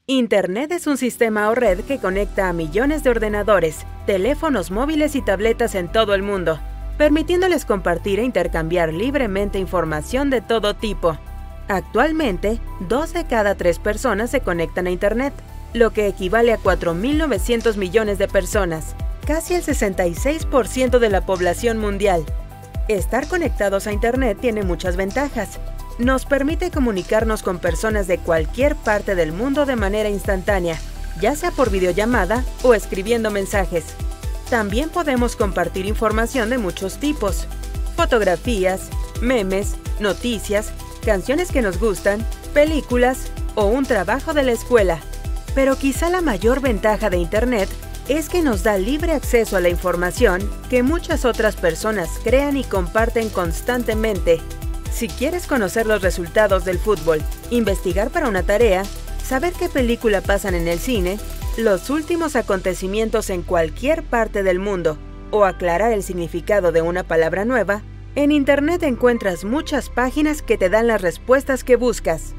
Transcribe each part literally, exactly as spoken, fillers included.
Internet es un sistema o red que conecta a millones de ordenadores, teléfonos móviles y tabletas en todo el mundo, permitiéndoles compartir e intercambiar libremente información de todo tipo. Actualmente, dos de cada tres personas se conectan a Internet, lo que equivale a cuatro mil novecientos millones de personas, casi el sesenta y seis por ciento de la población mundial. Estar conectados a Internet tiene muchas ventajas. Nos permite comunicarnos con personas de cualquier parte del mundo de manera instantánea, ya sea por videollamada o escribiendo mensajes. También podemos compartir información de muchos tipos: fotografías, memes, noticias, canciones que nos gustan, películas o un trabajo de la escuela. Pero quizá la mayor ventaja de Internet es que nos da libre acceso a la información que muchas otras personas crean y comparten constantemente. Si quieres conocer los resultados del fútbol, investigar para una tarea, saber qué película pasan en el cine, los últimos acontecimientos en cualquier parte del mundo o aclarar el significado de una palabra nueva, en Internet encuentras muchas páginas que te dan las respuestas que buscas.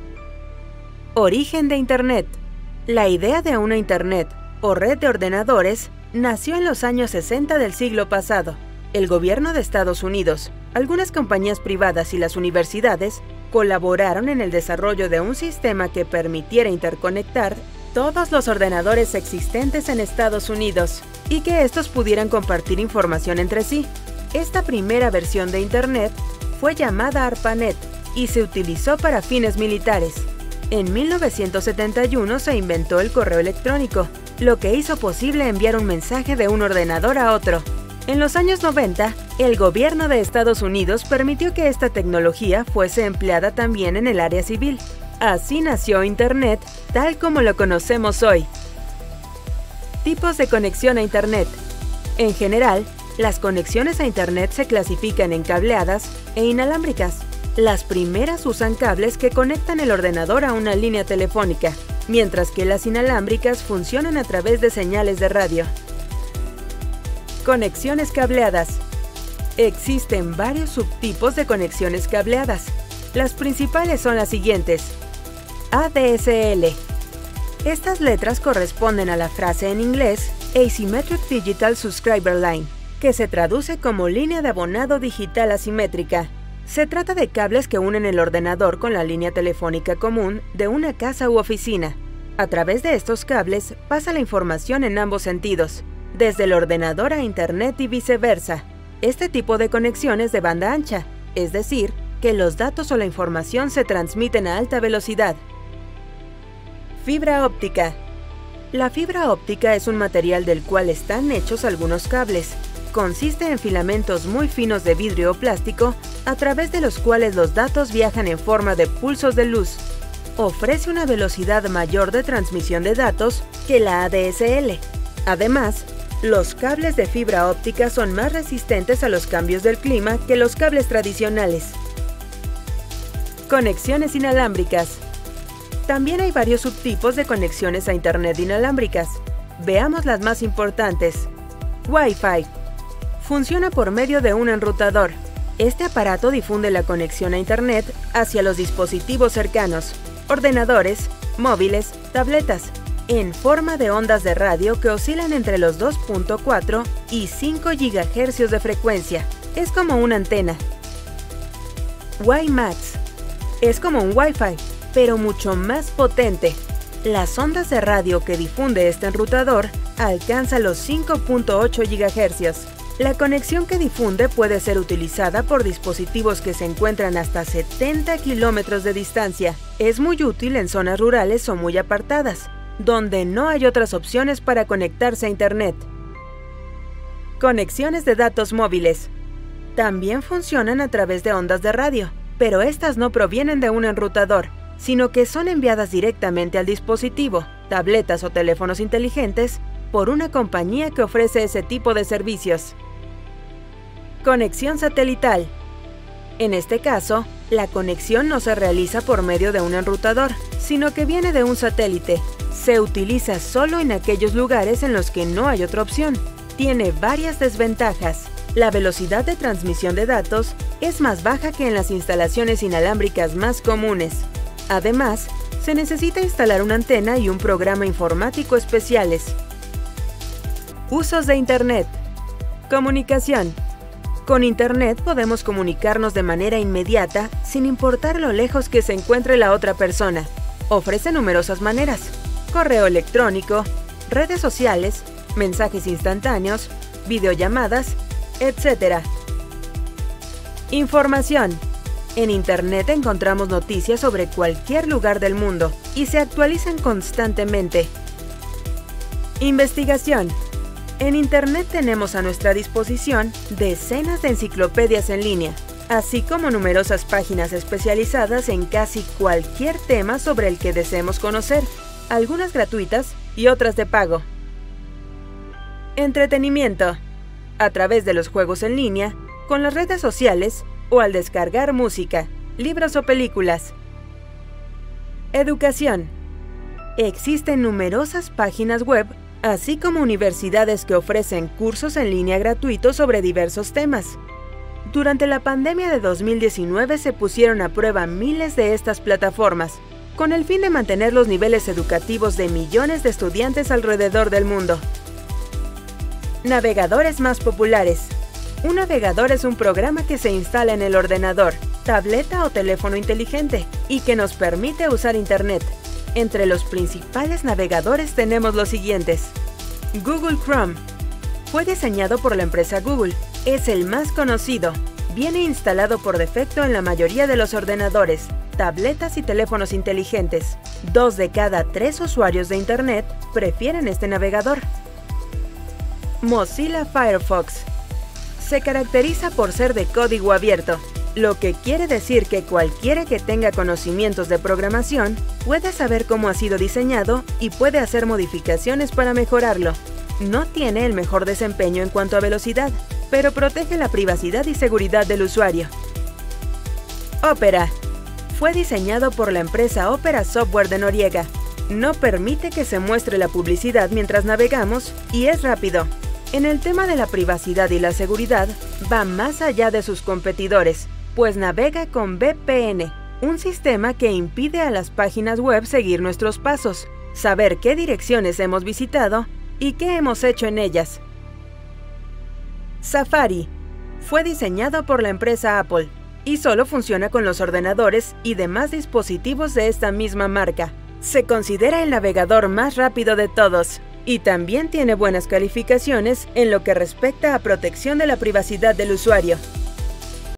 Origen de Internet. La idea de una Internet o red de ordenadores nació en los años sesenta del siglo pasado. El gobierno de Estados Unidos, algunas compañías privadas y las universidades colaboraron en el desarrollo de un sistema que permitiera interconectar todos los ordenadores existentes en Estados Unidos y que estos pudieran compartir información entre sí. Esta primera versión de Internet fue llamada ARPANET y se utilizó para fines militares. En mil novecientos setenta y uno se inventó el correo electrónico, lo que hizo posible enviar un mensaje de un ordenador a otro. En los años noventa, el gobierno de Estados Unidos permitió que esta tecnología fuese empleada también en el área civil. Así nació Internet, tal como lo conocemos hoy. Tipos de conexión a Internet. En general, las conexiones a Internet se clasifican en cableadas e inalámbricas. Las primeras usan cables que conectan el ordenador a una línea telefónica, mientras que las inalámbricas funcionan a través de señales de radio. Conexiones cableadas. Existen varios subtipos de conexiones cableadas. Las principales son las siguientes. A D S L. Estas letras corresponden a la frase en inglés Asymmetric Digital Subscriber Line, que se traduce como línea de abonado digital asimétrica. Se trata de cables que unen el ordenador con la línea telefónica común de una casa u oficina. A través de estos cables pasa la información en ambos sentidos, desde el ordenador a Internet y viceversa. Este tipo de conexión es de banda ancha, es decir, que los datos o la información se transmiten a alta velocidad. Fibra óptica. La fibra óptica es un material del cual están hechos algunos cables. Consiste en filamentos muy finos de vidrio o plástico, a través de los cuales los datos viajan en forma de pulsos de luz. Ofrece una velocidad mayor de transmisión de datos que la A D S L. Además, los cables de fibra óptica son más resistentes a los cambios del clima que los cables tradicionales. Conexiones inalámbricas. También hay varios subtipos de conexiones a Internet inalámbricas. Veamos las más importantes. Wi-Fi. Funciona por medio de un enrutador. Este aparato difunde la conexión a Internet hacia los dispositivos cercanos, ordenadores, móviles, tabletas, en forma de ondas de radio que oscilan entre los dos punto cuatro y cinco gigahercios de frecuencia. Es como una antena. WiMAX. Es como un Wi-Fi, pero mucho más potente. Las ondas de radio que difunde este enrutador alcanzan los cinco punto ocho gigahercios. La conexión que difunde puede ser utilizada por dispositivos que se encuentran hasta setenta kilómetros de distancia. Es muy útil en zonas rurales o muy apartadas, donde no hay otras opciones para conectarse a Internet. Conexiones de datos móviles. También funcionan a través de ondas de radio, pero estas no provienen de un enrutador, sino que son enviadas directamente al dispositivo, tabletas o teléfonos inteligentes, por una compañía que ofrece ese tipo de servicios. Conexión satelital. En este caso, la conexión no se realiza por medio de un enrutador, sino que viene de un satélite. Se utiliza solo en aquellos lugares en los que no hay otra opción. Tiene varias desventajas. La velocidad de transmisión de datos es más baja que en las instalaciones inalámbricas más comunes. Además, Se necesita instalar una antena y un programa informático especiales. Usos de Internet. Comunicación. Con Internet podemos comunicarnos de manera inmediata sin importar lo lejos que se encuentre la otra persona. Ofrece numerosas maneras: correo electrónico, redes sociales, mensajes instantáneos, videollamadas, etcétera. Información. En Internet encontramos noticias sobre cualquier lugar del mundo y se actualizan constantemente. Investigación. En Internet tenemos a nuestra disposición decenas de enciclopedias en línea, así como numerosas páginas especializadas en casi cualquier tema sobre el que deseemos conocer, algunas gratuitas y otras de pago. Entretenimiento. A través de los juegos en línea, con las redes sociales o al descargar música, libros o películas. Educación. Existen numerosas páginas web, así como universidades que ofrecen cursos en línea gratuitos sobre diversos temas. Durante la pandemia de dos mil diecinueve se pusieron a prueba miles de estas plataformas, con el fin de mantener los niveles educativos de millones de estudiantes alrededor del mundo. Navegadores más populares. Un navegador es un programa que se instala en el ordenador, tableta o teléfono inteligente y que nos permite usar Internet. Entre los principales navegadores tenemos los siguientes. Google Chrome. Fue diseñado por la empresa Google. Es el más conocido. Viene instalado por defecto en la mayoría de los ordenadores, tabletas y teléfonos inteligentes. Dos de cada tres usuarios de Internet prefieren este navegador. Mozilla Firefox. Se caracteriza por ser de código abierto, lo que quiere decir que cualquiera que tenga conocimientos de programación puede saber cómo ha sido diseñado y puede hacer modificaciones para mejorarlo. No tiene el mejor desempeño en cuanto a velocidad, pero protege la privacidad y seguridad del usuario. Opera. Fue diseñado por la empresa Opera Software de Noriega. No permite que se muestre la publicidad mientras navegamos y es rápido. En el tema de la privacidad y la seguridad, va más allá de sus competidores, pues navega con V P N, un sistema que impide a las páginas web seguir nuestros pasos, saber qué direcciones hemos visitado y qué hemos hecho en ellas. Safari. Fue diseñado por la empresa Apple y solo funciona con los ordenadores y demás dispositivos de esta misma marca. Se considera el navegador más rápido de todos y también tiene buenas calificaciones en lo que respecta a protección de la privacidad del usuario.